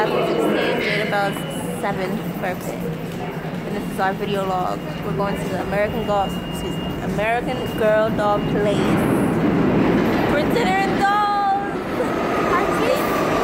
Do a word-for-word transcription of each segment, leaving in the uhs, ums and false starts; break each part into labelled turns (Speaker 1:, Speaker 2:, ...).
Speaker 1: twenty sixteen, Jadabells' seventh birthday. And this is our video log. We're going to the American Girl, excuse me, American Girl Doll Place for dinner and dolls.
Speaker 2: This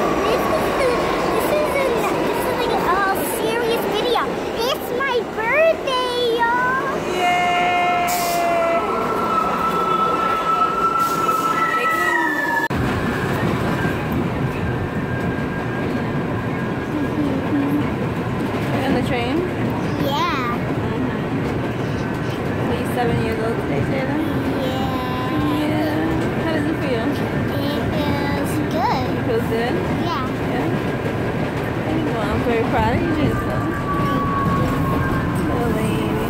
Speaker 2: is a, this is like a serious video. It's my birthday, y'all.
Speaker 1: Yay! Train?
Speaker 2: Yeah.
Speaker 1: Mm-hmm. Are you seven years old today, Jada?
Speaker 2: Yeah.
Speaker 1: Yeah. How does it feel?
Speaker 2: It feels good.
Speaker 1: It feels good?
Speaker 2: Yeah.
Speaker 1: Yeah. Well, I'm very proud of you, Jada. Little lady.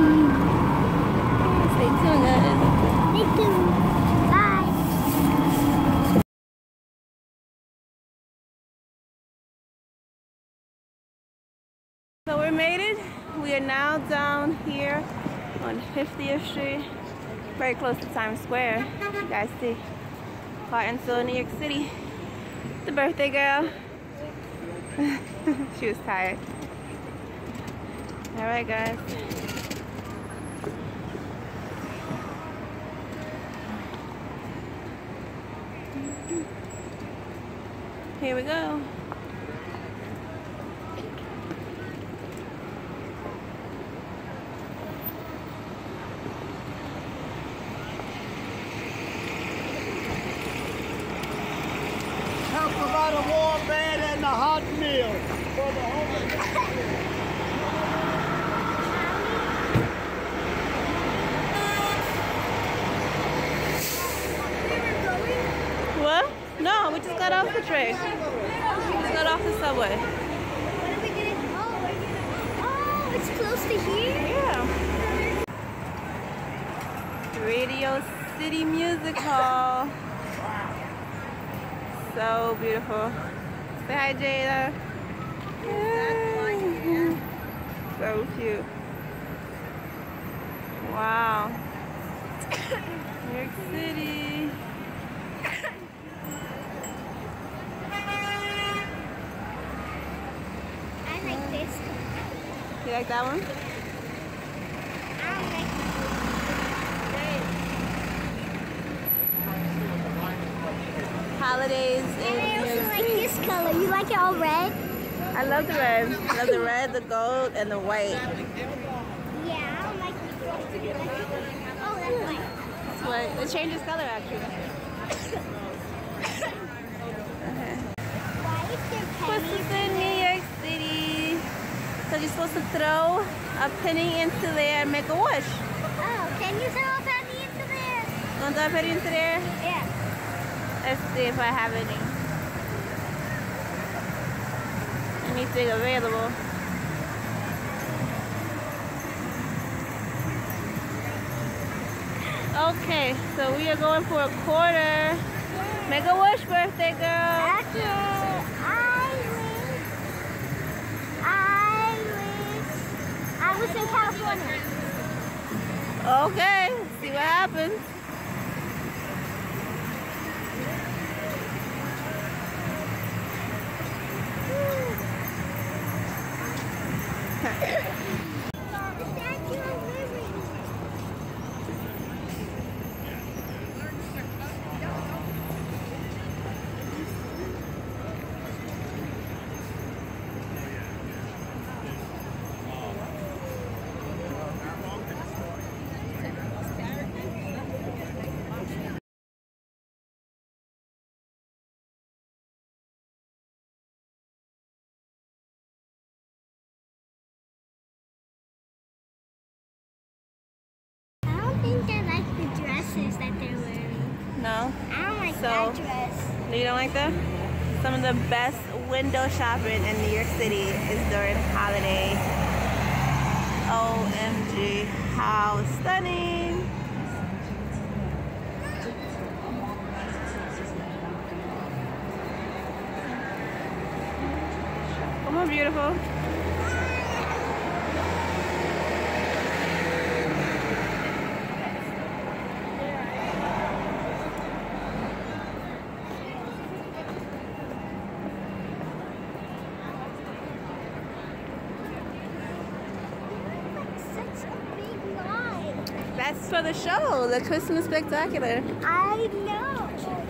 Speaker 1: Stay tuned, guys.
Speaker 2: Stay tuned. Bye.
Speaker 1: So we made it. We are now down here on fiftieth Street, very close to Times Square. You guys see, heart and soul, New York City. The birthday girl. She was tired. All right, guys. Here we go.
Speaker 3: Provide a warm bed and a hot meal for the homeless.
Speaker 1: What? No, we just got off the train. We just got off the subway.
Speaker 2: What are we gonna do? Oh, it's close to here?
Speaker 1: Yeah. Radio City Music Hall. So beautiful. Say hi, Jada. Yeah. So cute. Wow. New York City.
Speaker 2: I like this.
Speaker 1: You like that one?
Speaker 2: I don't like
Speaker 1: Holidays in
Speaker 2: And I
Speaker 1: New
Speaker 2: also
Speaker 1: York
Speaker 2: like
Speaker 1: City.
Speaker 2: this color. You like it all red?
Speaker 1: I love the red. I love the red, the gold, and the white.
Speaker 2: Yeah, I don't like the Oh, that's white.
Speaker 1: It's white. It changes color actually. Okay.
Speaker 2: Why is there
Speaker 1: What's
Speaker 2: pennies
Speaker 1: this in New York City? So you're supposed to throw a penny into there and make a wish.
Speaker 2: Oh, can you throw a penny into there?
Speaker 1: Want to throw a penny into there?
Speaker 2: Yeah.
Speaker 1: Let's see if I have any. Anything available. Okay, so we are going for a quarter. Make a wish, birthday girl.
Speaker 2: Okay, I wish, I wish, I was in California.
Speaker 1: Okay, see what happens.
Speaker 2: I think I like the dresses that they're wearing.
Speaker 1: No?
Speaker 2: I don't like
Speaker 1: So-
Speaker 2: that dress.
Speaker 1: You don't like that? Some of the best window shopping in New York City is during holiday. O M G, how stunning! Come on, beautiful. That's for the show, the Christmas Spectacular.
Speaker 2: I know.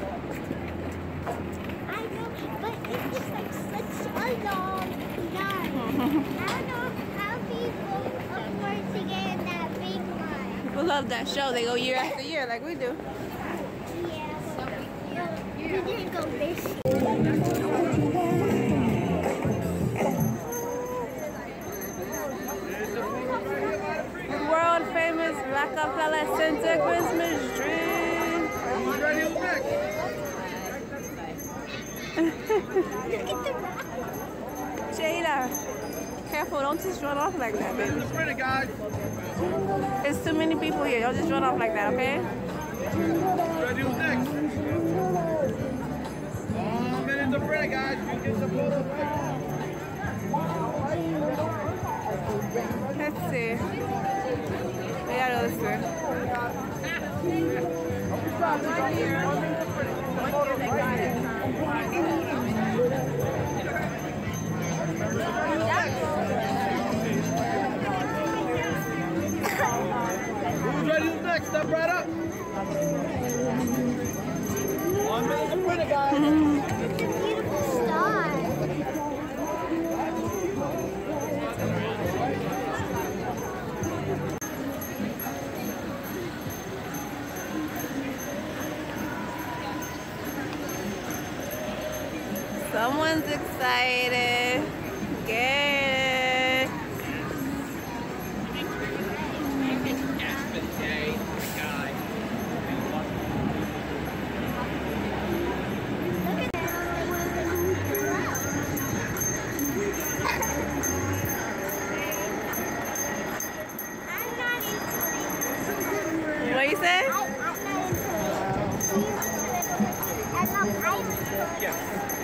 Speaker 2: I know, but it's just like such a long line. I don't know how people afford to get in that big line.
Speaker 1: People love that show. They go year after year like we do.
Speaker 2: Yeah, but we didn't go this year.
Speaker 1: World famous Rockefeller Center Christmas tree.
Speaker 2: Look at the rock.
Speaker 1: Jada, careful, don't just run off like that, baby. There's too many people here. Don't just run off like that, okay?
Speaker 3: Ready who's next? One minute to pray, guys. You get some photos.
Speaker 1: Let's see. We gotta go this way.
Speaker 3: Who's ready who's next? Step right up. One minute to pray, guys.
Speaker 2: It's a beautiful star.
Speaker 1: Someone's excited. Get it. What you say?
Speaker 2: I, I'm not into it. I'm not into it.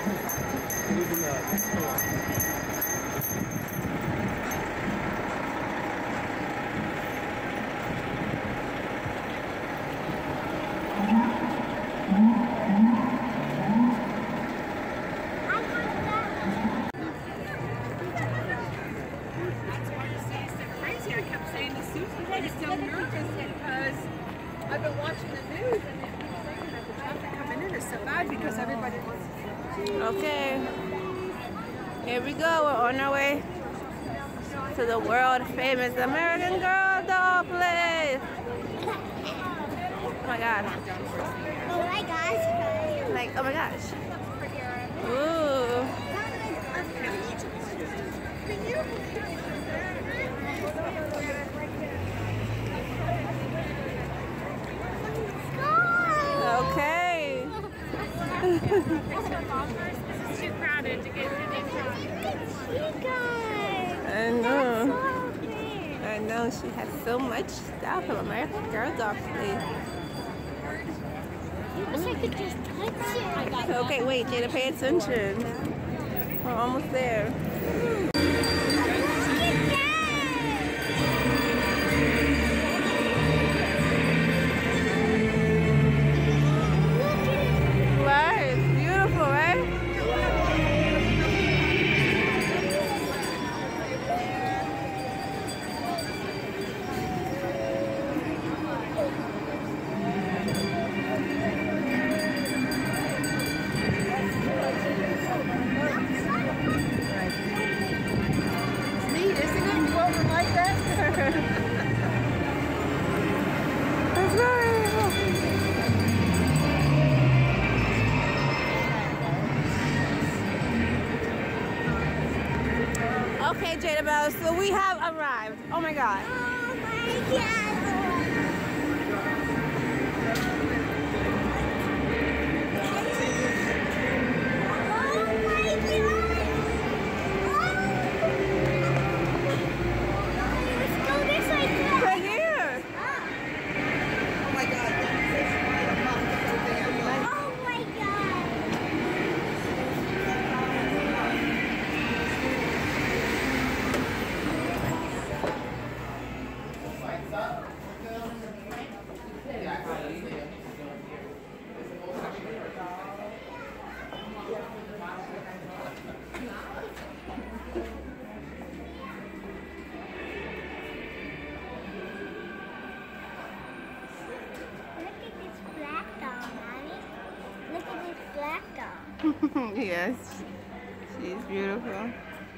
Speaker 4: I've been watching the news and it keeps saying that the traffic coming in is so bad because everybody wants to see.
Speaker 1: Okay. Here we go. We're on our way to the world famous American Girl doll place. Oh my god.
Speaker 2: Oh my gosh.
Speaker 1: Like, oh my gosh. Ooh. Okay.
Speaker 4: It's too crowded to get to the
Speaker 1: I know. I know. She has so much stuff from American Girl doll place.
Speaker 2: I wish I could just touch it.
Speaker 1: Okay, wait, Jada, pay attention. We're almost there. Right, it's beautiful, right?
Speaker 4: neat, isn't it? You over like that?
Speaker 1: That's very Okay, Jadabells, so we have arrived. Oh my god.
Speaker 2: Oh my god.
Speaker 1: Yes, she's beautiful.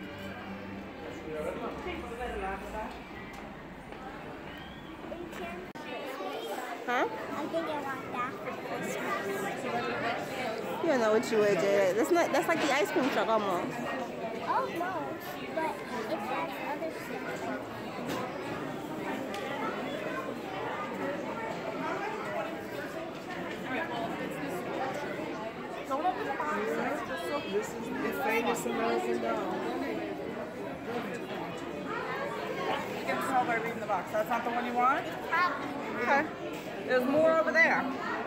Speaker 1: Huh?
Speaker 2: I think I want that for Christmas.
Speaker 1: You don't know what you would, Jada. That's not. That's like the ice cream truck almost.
Speaker 2: Oh no, but it has other stuff.
Speaker 4: This is the famous American doll. You can tell by reading the box. That's not the one you want? Okay. There's more over there.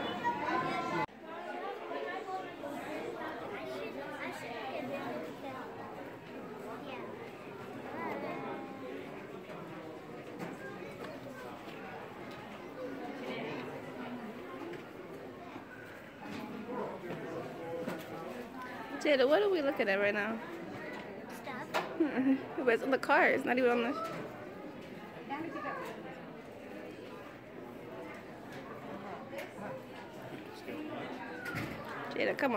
Speaker 1: Jada, what are we looking at right now?
Speaker 2: Stuff.
Speaker 1: It's on the car. It's not even on the. Jada, come on.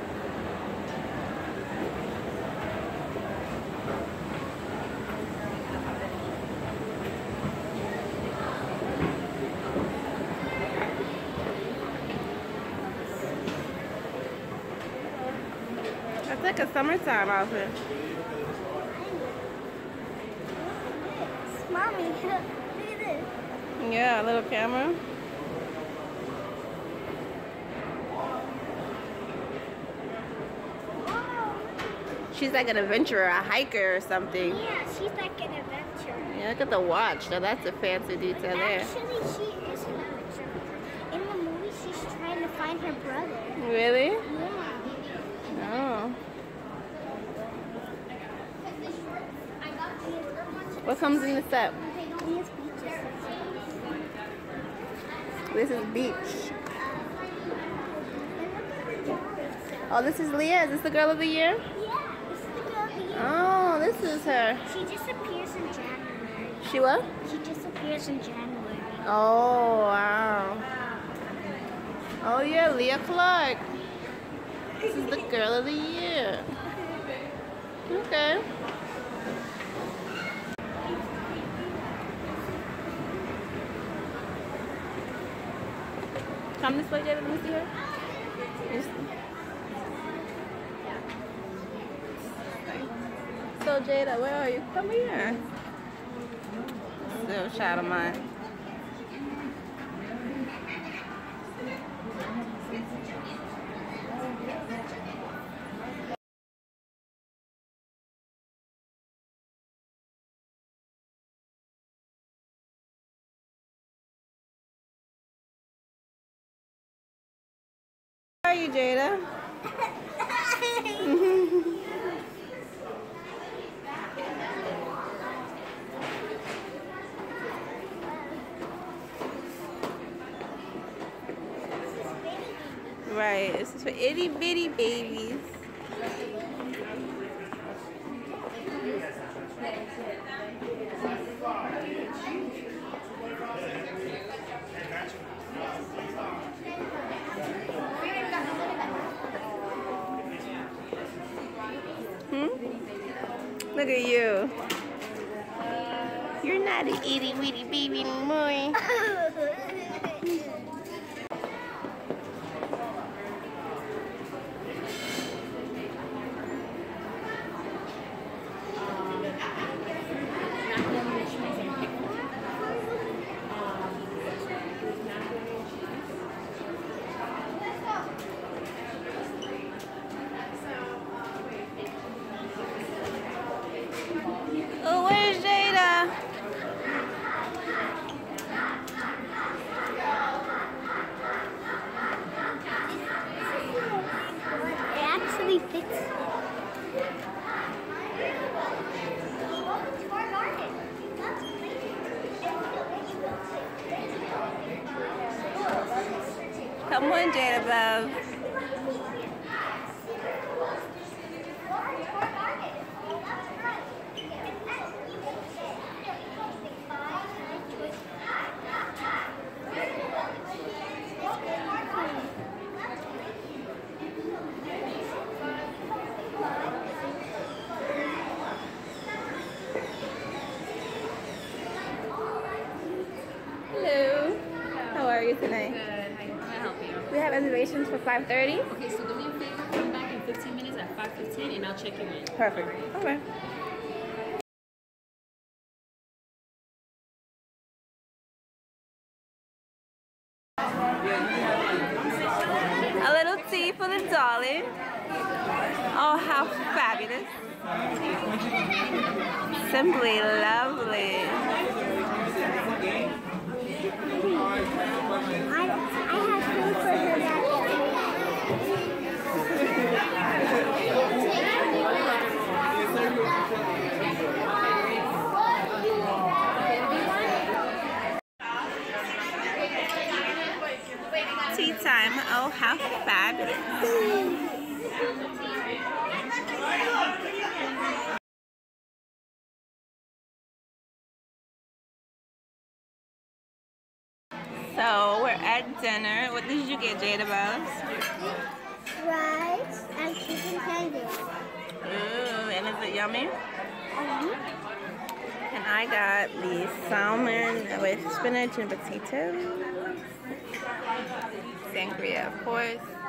Speaker 1: That's like a summertime outfit.
Speaker 2: Mommy, look at this.
Speaker 1: Yeah, a little camera. She's like an adventurer, a hiker or something.
Speaker 2: Yeah, she's like an adventurer.
Speaker 1: Yeah, look at the watch. Now that's a fancy detail there.
Speaker 2: Actually, she is an adventurer. In the movie, she's trying to find her brother.
Speaker 1: Really?
Speaker 2: Yeah.
Speaker 1: Oh. What comes in the set?
Speaker 2: Leah's beaches.
Speaker 1: This is beach. Oh, this is Lea? Is this the girl of the year?
Speaker 2: Yeah, this is the girl of the year.
Speaker 1: Oh, this is her.
Speaker 2: She disappears in January.
Speaker 1: She what?
Speaker 2: She disappears in January.
Speaker 1: Oh, wow. Oh, yeah, Lea Clark. This is the girl of the year. Okay. Come this way, Jada. Let me see her. Yes. So, Jada, where are you? Come here. Still a shot of mine. Where are you, Jada? Right, this is for itty bitty babies. Hmm? Look at you. You're not an itty bitty baby anymore. Oh, where's Jada?
Speaker 2: It actually fits.
Speaker 1: Come on, Jadabells. you tonight?
Speaker 5: Good. How can I help you?
Speaker 1: We have reservations for five thirty.
Speaker 5: Okay, so do me a favor. Come back in fifteen minutes at five fifteen, and I'll check you in.
Speaker 1: Perfect. Okay. A little tea for the darling. Oh, how fabulous. Simply lovely.
Speaker 2: I, I have food for her back
Speaker 1: Tea time. Oh, how fabulous. So we're at dinner. What did you get, Jadabells?
Speaker 2: rice and chicken tenders.
Speaker 1: Ooh, and is it yummy?
Speaker 2: Mm-hmm.
Speaker 1: And I got the salmon with spinach and potatoes. Sangria, of course.